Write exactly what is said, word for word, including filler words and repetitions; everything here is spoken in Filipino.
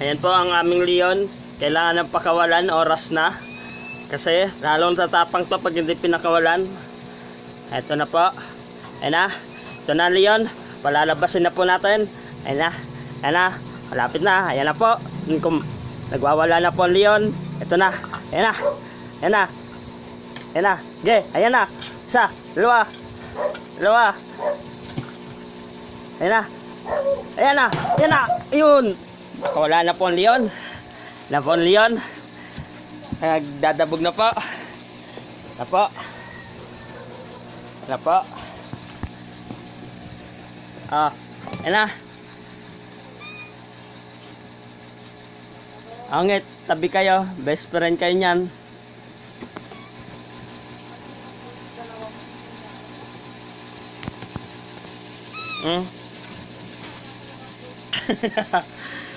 Ayan po ang aming leon. Kailangan ng pakawalan, oras na. Kasi lalong tatapang to pag hindi pinakawalan. Ito na po. Ayan na. Ito na leon. Palalabasin na po natin. Ayan na. Ayan na. Malapit na. Ayan na po. Kung nagwawala na po ang leon. Ito na. Ayan na. Ayan na. Ayan na. Okay. Ayan na. Isa. Dalawa. Dalawa. Ayan na. Ayan na. Ayan na. Ayun. Wala na po ang leon. Na po ang leon. Nagdadabog na po. Na po. Na po. Ah. Ayan na. Angit. Tabi kayo. Best friend kayo niyan. Hmm.